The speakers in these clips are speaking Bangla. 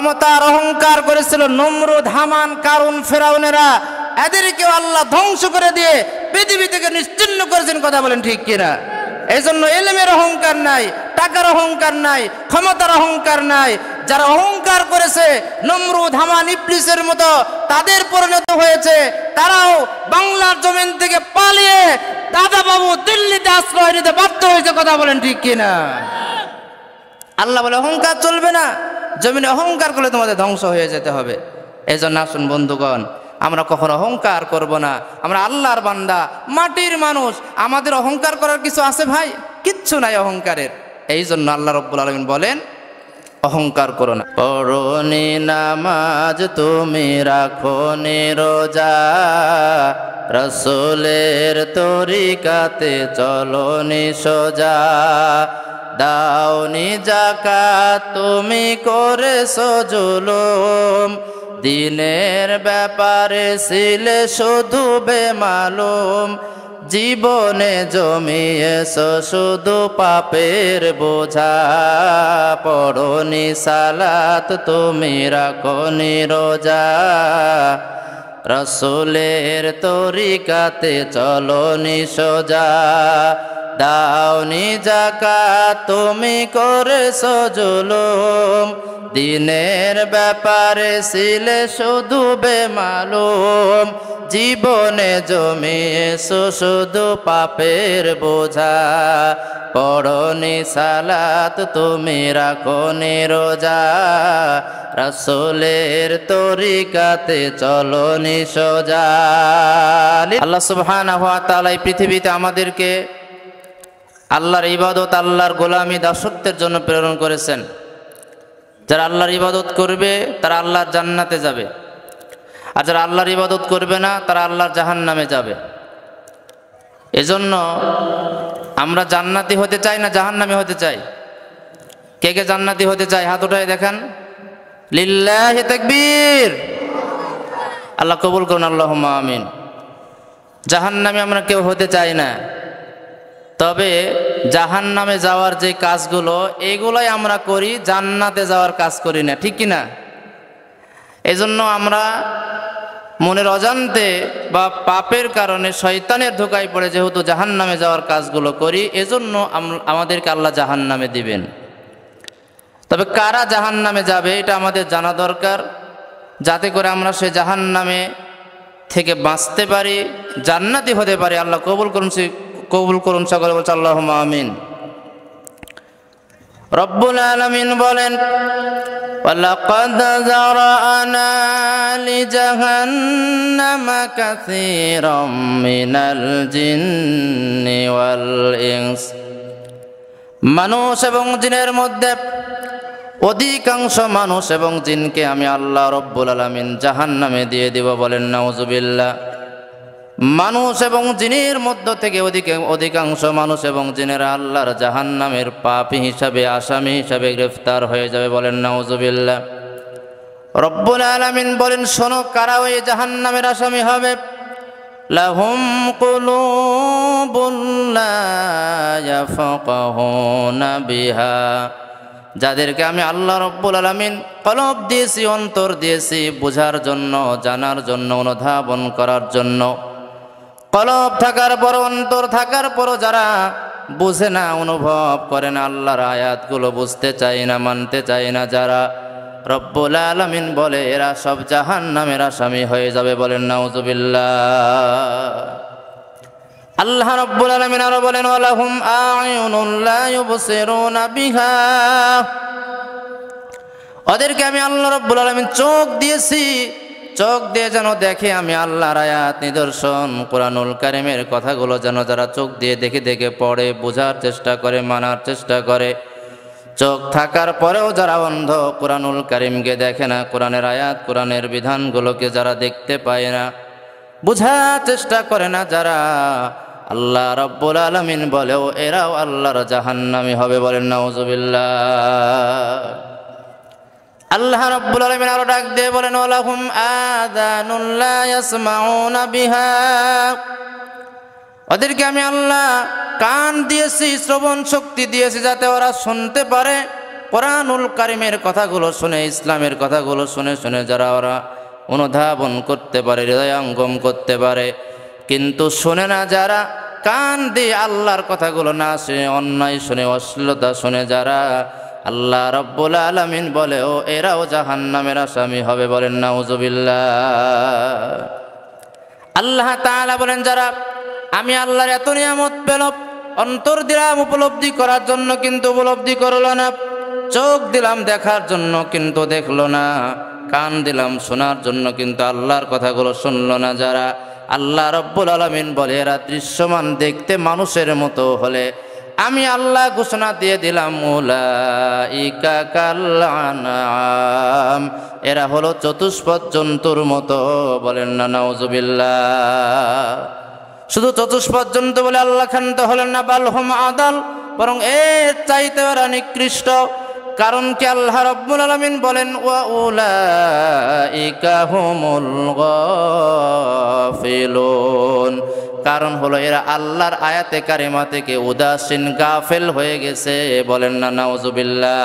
ক্ষমতার অহংকার করেছিল নমরুদ, হামান, কারুন, ফেরাউনেরা, এদেরকেও আল্লাহ ধ্বংস করে দিয়ে পৃথিবী থেকে নিশ্চিহ্ন করেছেন। কথা বলেন ঠিক কিনা? এই জন্য এলেমের অহংকার নাই, টাকার অহংকার নাই, ক্ষমতার অহংকার নাই। যারা অহংকার করেছে নমরুদ, হামান, ইবলিসের মতো তাদের পরিণত হয়েছে, তারাও বাংলার জমিন থেকে পালিয়ে দাদা বাবু দিল্লিতে আশ্রয় নিতে বাধ্য হয়েছে। কথা বলেন ঠিক কিনা? আল্লাহ বলে অহংকার চলবে না, জমিনে অহংকার করলে তোমাদের ধ্বংস হয়ে যেতে হবে। এই জন্য আসুন বন্ধুগণ, আমরা কখনো অহংকার করব না। আমরা আল্লাহর বান্দা, মাটির মানুষ, আমাদের অহংকার করার কিছু আছে ভাই? কিচ্ছু নাই অহংকারের। এই জন্য আল্লাহ রাব্বুল আলামিন বলেন অহংকার করো না। পড়নি নামাজ তুমি রাখনি রোজা, রাসূলের তরিকাতে চলনি সোজা, দাওনি যাকাত তুমি করেছো জুলুম, দিনের ব্যাপারে ছিলে শুধু বেমালুম, জীবনে জমিয়েছো শুধু পাপের বোঝা, পড়নি সালাত তুমি রাখনি রোজা, রাসূলের তরিকাতে চলনি সোজা, দাওনি যাকাত তুমি করেছো জুলুম, দিনের ব্যাপারে ছিলে শুধু বেমালুম, জীবনে জমিয়েছো শুধু পাপের বোঝা, পড়নি সালাত তুমি রাখনি রোজা, রাসূলের তরিকাতে চলনি সোজা। আল্লাহ সুবহানাহু ওয়া তাআলা এই পৃথিবীতে আমাদেরকে আল্লাহর ইবাদত, আল্লাহর গোলামি, দাসত্বের জন্য প্রেরণ করেছেন। যারা আল্লাহর ইবাদত করবে তারা আল্লাহর জান্নাতে যাবে, আর যারা আল্লাহর ইবাদত করবে না তারা আল্লাহর জাহান্নামে যাবে। এজন্য আমরা জান্নাতি হতে চাই না জাহান্নামে হতে চাই? কে কে জান্নাতি হতে চাই? হাত উঠায় দেখান। লিল্লাহি তাকবীর। আল্লাহ কবুল করুন, আল্লাহুম্মা আমিন। জাহান্নামে আমরা কেউ হতে চাই না, তবে জাহান্নামে যাওয়ার যে কাজগুলো এগুলাই আমরা করি, জান্নাতে যাওয়ার কাজ করি না, ঠিক কিনা? এজন্য আমরা মনের অজান্তে বা পাপের কারণে শয়তানের ধোঁকায় পড়ে যেহেতু জাহান্নামে যাওয়ার কাজগুলো করি, এজন্য আমাদেরকে আল্লাহ জাহান্নামে দিবেন। তবে কারা জাহান্নামে যাবে এটা আমাদের জানা দরকার, যাতে করে আমরা সে জাহান্নামে থেকে বাঁচতে পারি, জান্নাতি হতে পারি। আল্লাহ কবুল করুন, সকলে বলছে আল্লাহুম্মা আমিন। রব্বুল আলামিন বলেন ওয়ালাকাদ যারানা লিজাহান্নামা কাসীরাম মিনাল জিন্নি ওয়াল ইনস, মানুষ এবং জিনের মধ্যে অধিকাংশ মানুষ এবং জিনকে আমি আল্লাহ রব্বুল আলামিন জাহান্নামে দিয়ে দিব। বলেন নাউজুবিল্লাহ। মানুষ এবং জিনের মধ্য থেকে অধিকাংশ মানুষ এবং জিনেরা আল্লাহর জাহান্নামের পাপী হিসাবে, আসামি হিসাবে গ্রেফতার হয়ে যাবে। বলেন নাউজুবিল্লাহ। রব্বুল আলামিন বলেন শোনো, কারা ওই জাহান্নামের আসামি হবে? লাহুম কুলুবুন লা ইয়াফকাহুনা বিহা, যাদেরকে আমি আল্লাহ রব্বুল আলামিন কলব দিয়েছি, অন্তর দিয়েছি, বোঝার জন্য, জানার জন্য, অনুধাবন করার জন্য। কলব থাকার পর, অন্তর থাকার পরও যারা বুঝে না, অনুভব করে না, আল্লাহর আয়াতগুলো বুঝতে চায় না, মানতে চায় না যারা, রব্বুল আলামিন বলে এরা সব জাহান্নামের আসামি হয়ে যাবে। বলেন নাউজুবিল্লাহ। আল্লাহ রব্বুল আলামিন আরো বলেন ওয়ালাহুম আ'য়ুনুন লা ইউবসিরুনা বিহা, ওদেরকে আমি আল্লাহ রব্বুল আলামিন চোখ দিয়েছি, চোখ দিয়ে যেন দেখে আমি আল্লাহর আয়াত, নিদর্শন, কোরআনুল কারীমের কথাগুলো যেন যারা চোখ দিয়ে দেখে দেখে পড়ে, বোঝার চেষ্টা করে, মানার চেষ্টা করে। চোখ থাকার পরেও যারা অন্ধ, কোরআনুল কারীমকে দেখে না, কোরআনের আয়াত, কোরআনের বিধানগুলোকে যারা দেখতে পায় না, বোঝার চেষ্টা করে না যারা, আল্লাহ রাব্বুল আলামিন বলেও এরাও আল্লাহর জাহান্নামী হবে। বলেন নাউজুবিল্লাহ। আল্লাহ রাব্বুল আলামিন আরো ডাক দিয়ে বলেন ওয়ালাহুম আযানুন লা ইয়াসমাউনা বিহা, ওদেরকে আমি আল্লাহ কান দিয়েছি, শ্রবণ শক্তি দিয়েছি যাতে ওরা শুনতে পারে, কোরআনুল কারিমের কথাগুলো শুনে, ইসলামের কথাগুলো শুনে শুনে যারা ওরা অনুধাবন করতে পারে, হৃদয়ঙ্গম করতে পারে, কিন্তু শুনে না যারা, কান দিয়ে আল্লাহর কথাগুলো না শুনে অন্যায় শুনে, অশ্লীলতা শুনে যারা, আল্লাহ রাব্বুল আলামিন বলে ও এরাও জাহান্নামের আসামি হবে। বলেন নাউজুবিল্লাহ। আল্লাহ তাআলা বলেন যারা আমি আল্লাহর এত নিয়ামত পেল, অন্তর দিলাম উপলব্ধি করার জন্য কিন্তু উপলব্ধি করলো না, চোখ দিলাম দেখার জন্য কিন্তু দেখলো না, কান দিলাম শোনার জন্য কিন্তু আল্লাহর কথাগুলো শুনলো না যারা, আল্লাহ রাব্বুল আলামিন বলে এরা দৃশ্যমান দেখতে মানুষের মতো হলে আমি আল্লাহ ঘোষণা দিয়ে দিলাম উলাইকা কাল আনআম, এরা হলো চতুষ্পদ জন্তুর মতো। বলেন না নাউজুবিল্লাহ। শুধু চতুষ্পদ জন্তু বলে আল্লাহ ক্ষান্ত হলেন না, বাল হুম আদাল, বরং এর চাইতে ওরা নিকৃষ্ট। কারণ কি আল্লাহ রাব্বুল আলামিন বলেন ওয়া উলাইকা হুমুল গাফিলুন, কারণ হলো এরা আল্লাহর আয়াতে কারিমা থেকে উদাসীন, গাফেল হয়ে গেছে। বলেন না নাউজুবিল্লাহ।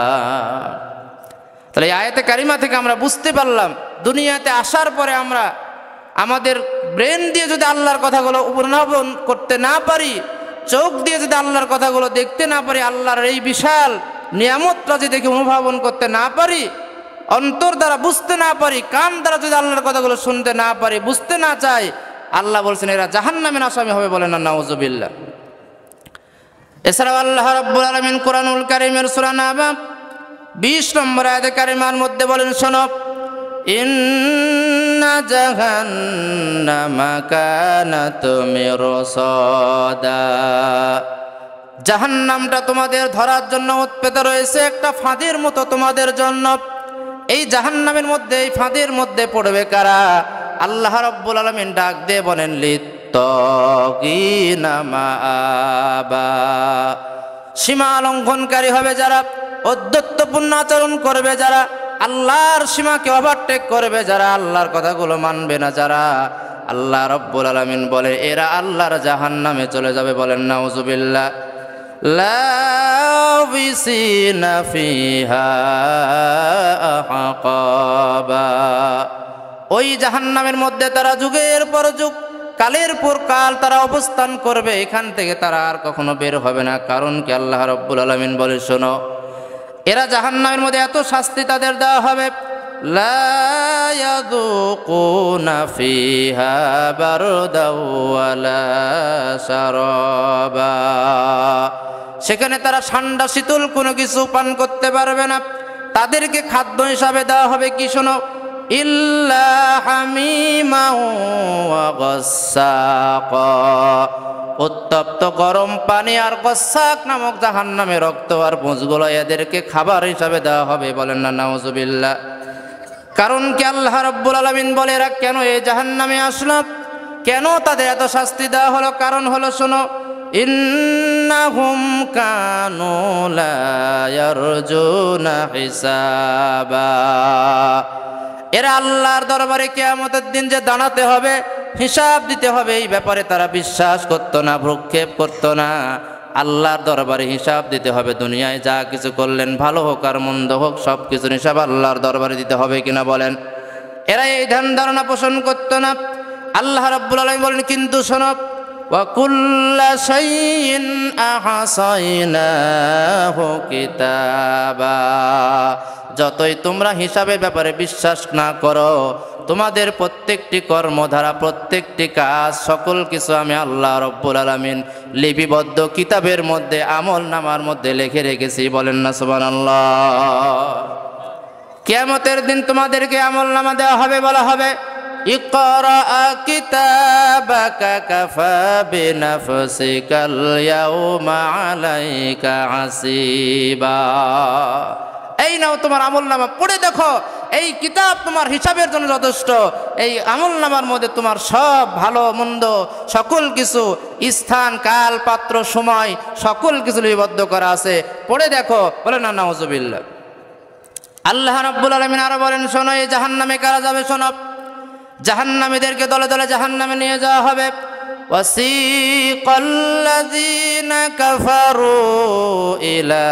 তাহলে এই আয়াতে কারিমা থেকে আমরা বুঝতে পারলাম দুনিয়াতে আসার পরে আমরা আমাদের ব্রেন দিয়ে যদি আল্লাহর কথাগুলো অনুধাবন করতে না পারি, চোখ দিয়ে যদি আল্লাহর কথাগুলো দেখতে না পারি, আল্লাহর এই বিশাল নিয়ামতটা যদি দেখে অনুধাবন করতে না পারি, অন্তর দ্বারা বুঝতে না পারি, কান দ্বারা যদি আল্লাহর কথাগুলো শুনতে না পারি, বুঝতে না চাই, আল্লাহ বলছেন এরা জাহান্নামের আসামি হবে। বলেন না নাউজুবিল্লাহ। এছাড়াও আল্লাহ রাব্বুল আলামিন কোরআনুল কারীমের সূরা নাবা 20 নম্বর আয়াতে কারিমার মধ্যে বলেন শোনো, ইন্না জাহান্নামা কানাত মিরসাদা, জাহান্নামটা তোমাদের ধরার জন্য উৎপেত রয়েছে একটা ফাঁদের মতো তোমাদের জন্য। এই জাহান্নামের মধ্যে, এই ফাঁদের মধ্যে পড়বে কারা? আল্লাহ রাব্বুল আলামিন ডাক দিয়ে বলেন লিত্তাগিনা মাআবা, সীমা লঙ্ঘনকারী হবে যারা, অদ্যত্তপূর্ণ আচরণ করবে যারা, আল্লাহর সীমাকে ওভারটেক করবে যারা, আল্লাহর কথাগুলো মানবে না যারা, আল্লাহ রাব্বুল আলামিন বলে এরা আল্লাহর জাহান্নামে চলে যাবে। বলেন নাউজুবিল্লাহ। লাবিসিনা ফিহা আহকাবা, ওই জাহান্নামের মধ্যে তারা যুগের পর যুগ, কালের পর কাল তারা অবস্থান করবে, এখান থেকে তারা আর কখনো বের হবে না। কারণ কি আল্লাহ রাব্বুল আলামিন বলে শোনো, এরা জাহান্নামের মধ্যে এত শাস্তি তাদের দেওয়া হবে, লা ইয়াযুকুনা ফিহা বারদাও ওয়ালা শারাবা, সেখানে তারা ঠান্ডা শীতল কোনো কিছু পান করতে পারবে না। তাদেরকে খাদ্য হিসাবে দেওয়া হবে কি শোনো, ইল্লা হামিমা ওয়া গাসসাকা, উত্তপ্ত গরম পানি আর গসাক নামক জাহান্নামে রক্ত আর পুঁজগুলো এদেরকে খাবার হিসাবে দেওয়া হবে। বলেন না নাউজুবিল্লাহ। কারণ কি আল্লাহ রাব্বুল আলামিন বলে এরা কেন এই জাহান্নামে আসলো, কেন তাদের এত শাস্তি দেওয়া হলো? কারণ হলো শোনো, ইন্নাহুম কানু লা ইয়ারজুনা হিসাবা, এরা আল্লাহর দরবারে কিয়ামতের দিন যে দাঁড়াতে হবে, হিসাব দিতে হবে, এই ব্যাপারে তারা বিশ্বাস করতো না, ভ্রুক্ষেপ করতো না। আল্লাহর দরবারে হিসাব দিতে হবে, দুনিয়ায় যা কিছু করলেন ভালো হোক আর মন্দ হোক সব কিছুর হিসাব আল্লাহর দরবারে দিতে হবে কিনা বলেন। এরা এই ধ্যান ধারণা পোষণ করতো না। আল্লাহ রাব্বুল আলামিন বলেন কিন্তু শোনো, ওয়া কুল্লা শাইইন আহসাইনাহু কিতাবা, যতই তোমরা হিসাবের ব্যাপারে বিশ্বাস না করো, তোমাদের প্রত্যেকটি কর্মধারা, প্রত্যেকটি কাজ, সকল কিছু আমি আল্লাহ রাব্বুল আলামিন লিপিবদ্ধ কিতাবের মধ্যে, আমল নামার মধ্যে লিখে রেখেছি। বলেন না সুবহানাল্লাহ। কিয়ামতের দিন তোমাদেরকে আমল নামা দেওয়া হবে, বলা হবে ইকরা কিতাবাকা কাফা বিনাফসিকাল ইয়াউমা আলাইকা হাসিবা, এই নাও তোমার আমল নামা, পড়ে দেখো, এই কিতাব তোমার হিসাবের জন্য যথেষ্ট। এই আমল নামার মধ্যে তোমার সব ভালো মন্দ সকল কিছু, স্থান কাল পাত্র সময় সকল কিছু লিপিবদ্ধ করা আছে, পড়ে দেখো। বলে না নাউজুবিল্লাহ। আল্লাহ রাব্বুল আলামিন আরো বলেন শোনো, এই জাহান্নামে কারা যাবে শোনো, জাহান্নামীদেরকে দলে দলে জাহান্নামে নিয়ে যাওয়া হবে। وسيق الذين كفروا إلى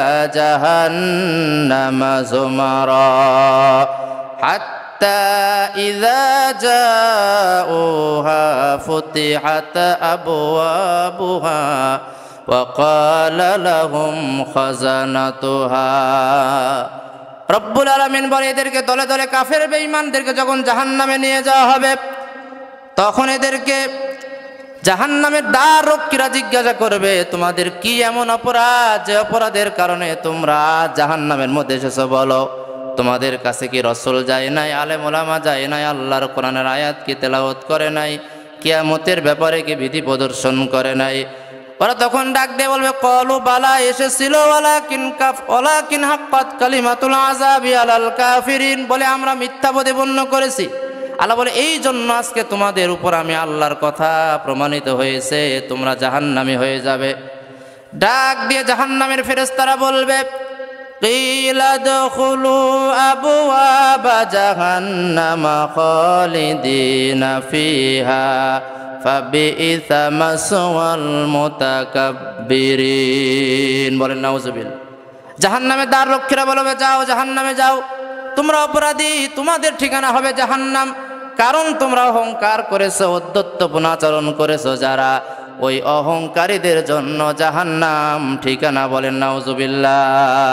جهنم زمرا حتى إذا جاءوها فتحت أبوابها وقال لهم خزنتها রব্বুল আলামিন বলে এদেরকে দলে দলে কাফের বেঈমানদেরকে যখন জাহান্নামে নিয়ে যাওয়া হবে তখন এদেরকে জাহান্নামের দ্বাররক্ষীরা জিজ্ঞাসা করবে তোমাদের কি এমন অপরাধ যে অপরাধের কারণে তোমরা জাহান্নামের মধ্যে এসেছো বলো। তোমাদের কাছে কি রাসূল যায় নাই, আলেম ওলামা যায় নাই, আল্লাহর কোরআনের আয়াত কি তেলাওয়াত করে নাই, কিয়ামতের ব্যাপারে কি বিধি প্রদর্শন করে নাই? ওরা তখন ডাক দিয়ে বলবে ক্বালু বালা এসেছিল ওয়ালাকিন হাক্কাত কালিমাতুল আযাবি আলাল কাফিরিন, বলে আমরা মিথ্যা প্রতিপন্ন করেছি। আল্লাহ বলে এই জন্য আজকে তোমাদের উপর আমি আল্লাহর কথা প্রমাণিত হয়েছে, তোমরা জাহান্নামী হয়ে যাবে। ডাক দিয়ে জাহান্নামের ফেরেশতারা বলবে কিলা দুখুলু আবওয়াবা জাহান্নামা খালিদিনা ফিহা ফাবিইসা মাসওয়াল মুতাকাব্বিরিন। বলেন নাউজুবিল্লাহ। জাহান্নামের দ্বাররক্ষীরা বলবে যাও জাহান্নামে যাও, তোমরা অপরাধী, তোমাদের ঠিকানা হবে জাহান্নাম, কারণ তোমরা অহংকার করেছো, অধ্যত্বপূর্ণ আচরণ করেছো যারা, ওই অহংকারীদের জন্য জাহান্নাম ঠিকানা। বলেন নাউজুবিল্লাহ।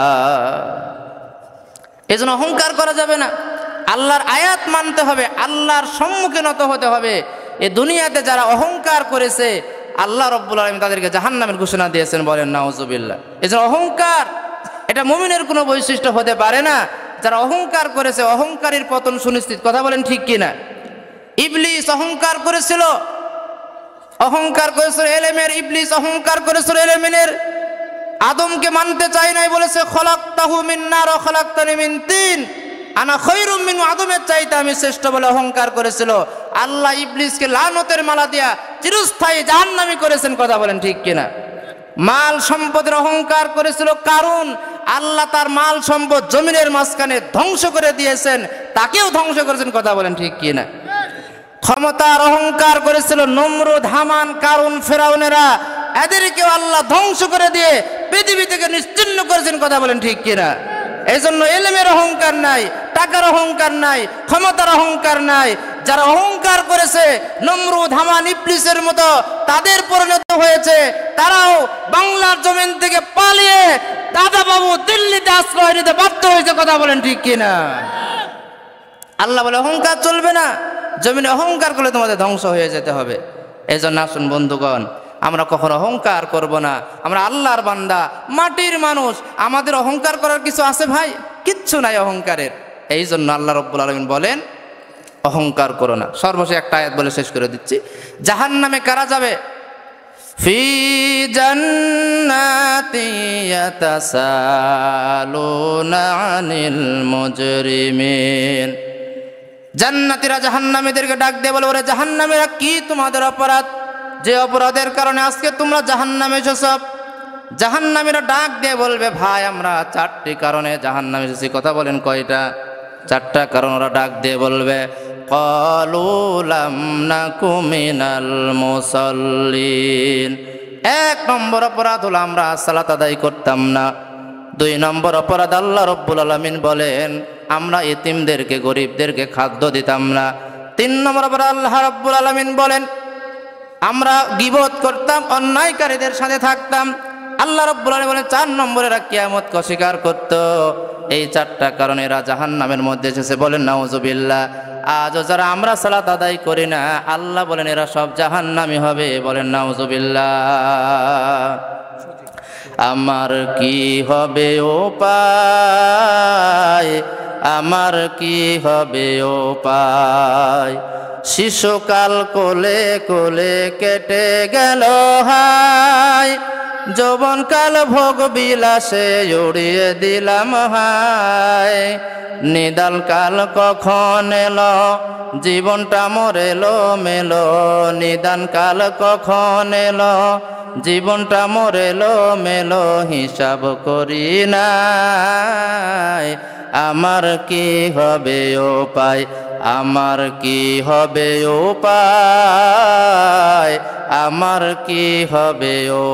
এজন্য অহংকার করা যাবে না, আল্লাহর আয়াত মানতে হবে, আল্লাহর সম্মুখে নত হতে হবে। এই দুনিয়াতে যারা অহংকার করেছে আল্লাহ রব্বুল আলামিন তাদেরকে জাহান্নামের ঘোষণা দিয়েছেন। বলেন নাউজুবিল্লাহ। এজন্য অহংকার এটা মুমিনের কোনো বৈশিষ্ট্য হতে পারে না। যারা অহংকার করেছে অহংকারীর পতন সুনিশ্চিত। কথা বলেন ঠিক কিনা? ইবলিস অহংকার করেছিল, এলেমের। ইবলিস অহংকার করেছিল এলেমের। আদমকে মানতে চাই নাই, বলেছে খলাকতাহু মিন নার ওয়া খলাকতানি মিন তিন, আনা খায়রুম মিনহু, আদমের চাইতে আমি শ্রেষ্ঠ বলে অহংকার করেছিল। আল্লাহ ইবলিসকে লানতের মালা দিয়া চিরস্থায়ী জাহান্নামী করেছেন। কথা বলেন ঠিক কিনা? মাল সম্পদের অহংকার করেছিল কারণ, আল্লাহ তার মাল সম্পদ জমিনের মাঝখানে ধ্বংস করে দিয়েছেন, তাকেও ধ্বংস করেছেন। কথা বলেন ঠিক কিনা? ক্ষমতার অহংকার করেছিল নমরুদ, হামান, কারুন, ফেরাউনেরা, এদেরকেও আল্লাহ ধ্বংস করে দিয়ে পৃথিবী থেকে নিশ্চিহ্ন করেছেন। কথা বলেন ঠিক কিনা? এই জন্য এলেমের অহংকার নাই, টাকার অহংকার নাই, ক্ষমতার অহংকার নাই। যারা অহংকার করেছে নমরুদ, হামান, ইবলিসের মতো তাদের পরিণত হয়েছে, তারাও বাংলার জমিন থেকে পালিয়ে দাদা বাবু দিল্লিতে আশ্রয় নিতে বাধ্য হয়েছে। কথা বলেন ঠিক কিনা? আল্লাহ বলে অহংকার চলবে না, জমিনে অহংকার করলে তোমাদের ধ্বংস হয়ে যেতে হবে। এই জন্য আসুন বন্ধুগণ, আমরা কখনো অহংকার করব না। আমরা আল্লাহর বান্দা, মাটির মানুষ, আমাদের অহংকার করার কিছু আছে ভাই? কিচ্ছু নাই অহংকারের। এই জন্য আল্লাহ রব্বুল আলামিন বলেন অহংকার করো না। সর্বশেষ একটা আয়াত বলে শেষ করে দিচ্ছি। জাহান্নামে কারা যাবে? ফি জান্নাতি ইয়াতাসালুনা আনিল মুজরিমিন। জান্নাতীরা জাহান্নামীদেরকে ডাক দিয়ে বলে ওরে জাহান্নামীরা, কি তোমাদের অপরাধ যে অপরাধের কারণে আজকে তোমরা জাহান্নামে এসেছো? জাহান্নামীরা ডাক দিয়ে বলবে ভাই আমরা 4টি কারণে জাহান্নামে এসেছি। কথা বলেন কয়টা? 4টা কারণ ওরা ডাক দিয়ে বলবে। ক্বালু লাম নাকু মিনাল মুসাল্লিন। 1 নম্বর অপরাধ হলো আমরা সালাত আদায় করতাম না। 2 নম্বর অপরাধ আল্লাহ রব্বুল আলামিন বলেন আমরা এতিমদেরকে, গরিবদেরকে খাদ্য দিতাম না। 3 নম্বর অপরাধ আল্লাহ রব্বুল আলামিন বলেন আমরা গীবত করতাম, অন্যায়কারীদের সাথে থাকতাম। আল্লাহ রব্বুল আলামিন বলেন 4 নম্বরেরা কিয়ামতকে অস্বীকার করত। এই 4টা কারণে এরা জাহান্নামের মধ্যে এসেছে। বলেন নাউজুবিল্লাহ। আজও যারা আমরা সালাত আদায় করি না, আল্লাহ বলেন এরা সব জাহান্নামী হবে। বলেন নাউজুবিল্লাহ। আমার কি হবে উপায়, আমার কি হবে উপায়, শিশুকাল কোলে কোলে কেটে গেল হায়, যৌবনকাল ভোগ বিলাসে উড়িয়ে দিলাম হায়, নিদানকাল কখন এলো জীবনটা মোর এলো মেলো, নিদানকাল কখন এলো জীবনটা মোর এলো মেলো, হিসাব করি নাই আমার কি হবে উপায়, আমার কি হবে উপায়, আমার কি হবে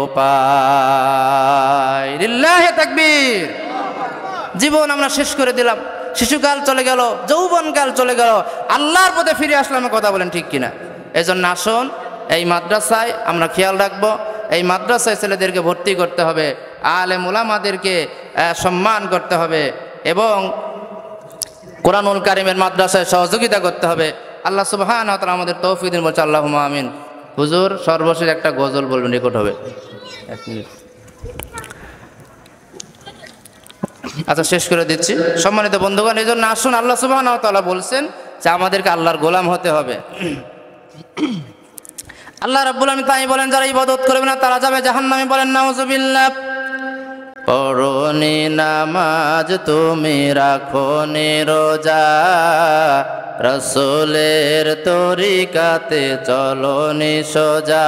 উপায়। লিল্লাহি তাকবীর। জীবন আমরা শেষ করে দিলাম, শিশুকাল চলে গেল, যৌবনকাল চলে গেল, আল্লাহর পথে ফিরে আসলাম। কথা বলেন ঠিক কিনা? এই জন্য আসুন এই মাদ্রাসায় আমরা খেয়াল রাখবো, এই মাদ্রাসায় ছেলেদেরকে ভর্তি করতে হবে, আলেম উলামাদেরকে সম্মান করতে হবে এবং কোরআনুল কারীমের মাদ্রাসায় সহযোগিতা করতে হবে। আল্লাহ সুবহানাহু ওয়া তাআলা আমাদের তৌফিক দিন, বলছে আল্লাহুম্মা আমিন। হুজুর সর্বশেষ একটা গজল বলবেন, রেকর্ড হবে। 1 মিনিট। আচ্ছা, শেষ করে দিচ্ছি। সম্মানিত বন্ধুগণ, এই জন্য আসুন, আল্লাহ সুবহানাহু ওয়া তাআলা বলছেন যে আমাদেরকে আল্লাহর গোলাম হতে হবে। আল্লাহ রাব্বুল আলামিন তাই বলেন, যারা ইবাদত করবে না তারা যাবে জাহান্নামে। বলেন নাউজুবিল্লাহ। পড়নি নামাজ তুমি রাখনি রোজা, রাসূলের তরিকাতে চলনি সোজা,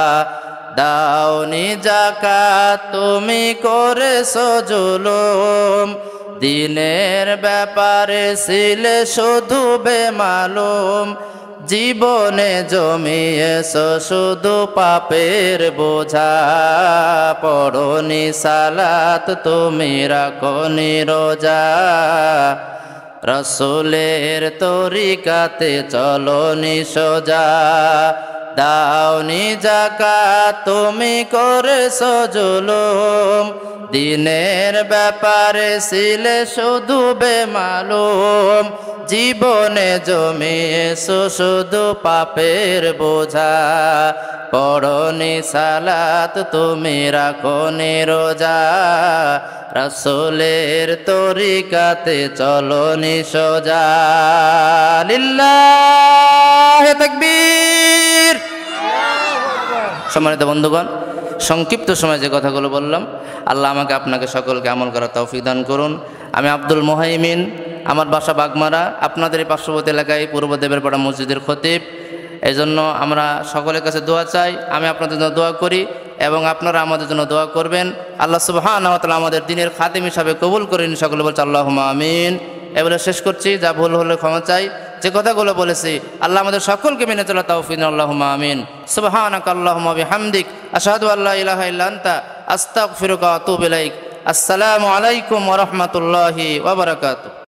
দাওনি যাকাত তুমি করেছো জুলুম, দিনের ব্যাপারে ছিলে শুধু বেমালুম, জীবনে জমিয়েছো শুধু পাপের বোঝা, পড়নি সালাত তুমি রাখনি রোজা, রাসূলের তরিকাতে চলনি সোজা, দাওনি যাকাত তুমি করেছো জুলুম, দিনের ব্যাপারে ছিলে শুধু বেমালুম, জীবনে জমিয়েছো শুধু পাপের বোঝা, পড়নি সালাত তুমি রাখনি রোজা, রাসূলের তরিকাতে চলনি সোজা। লিল্লাহি তাকবীর। সম্মানিত বন্ধুগণ, সংক্ষিপ্ত সময় যে কথাগুলো বললাম, আল্লাহ আমাকে আপনাকে সকলকে আমল করার তৌফিক দান করুন। আমি আব্দুল মুহাইমিন, আমার বাসা বাগমারা, আপনাদের এই পার্শ্ববর্তী এলাকায় পূর্ব দেবেরপাড়া মসজিদের খতিব। এই জন্য আমরা সকলের কাছে দোয়া চাই, আমি আপনাদের জন্য দোয়া করি এবং আপনারা আমাদের জন্য দোয়া করবেন। আল্লাহ সুবহানাহু ওয়া তাআলা আমাদের দিনের খাদিম হিসাবে কবুল করেন, সকলে বলছে আল্লাহুম্মা আমিন। এবারে শেষ করছি, যা ভুল হলে ক্ষমা চাই। যে কথাগুলো বলেছি আল্লাহ আমাদের সকলকে মেনে চলা তৌফিক দিন, আল্লাহুম্মা আমিন। সুবহানাকা আল্লাহুম্মা বিহামদিক, আশহাদু আল্লা ইলাহা ইল্লা আনতা, আস্তাগফিরুকা ওয়া আতুবু ইলাইক। আসসালামু আলাইকুম ওয়া রাহমাতুল্লাহি ওয়া বারাকাতুহু।